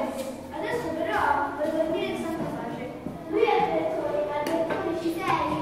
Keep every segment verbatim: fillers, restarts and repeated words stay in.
Adesso però vuoi dormire in santa pace. Lui è il direttore, ma il direttore ci sei?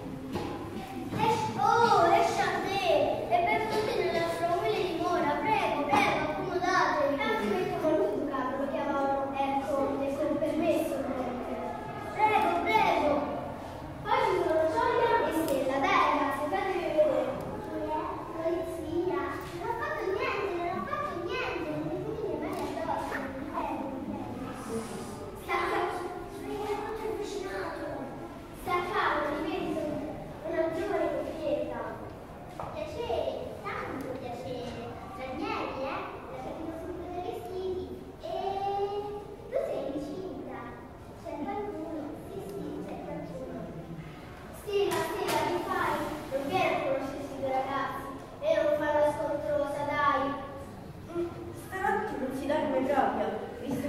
Oh, esci a te! E benvenuti nella nostra umile dimora. Prego, prego, accomodatevi. Anzi, questo molto educato, lo chiamavano, ecco, ne con permesso. Prego, prego. Poi ci sono Sonia e Stella. Dai ragazzi, fatevi vedere. Polizia. Non ho fatto niente, non ho fatto niente. Non mi fate le mani addosso. Prego, prego. Stacca. Mi hai fatto avvicinato. Staccavo, ripeto. Una giovane coppietta. Piacere, tanto piacere. Ranieri, eh? La capito subito dai vestiti. E tu sei incinta. C'è qualcuno? Sì, sì, c'è qualcuno. Stella, Stella, che fai? Non vieni a conoscersi due ragazzi. E non fa la scontrosa, dai. Stanotte non si dorme proprio, visto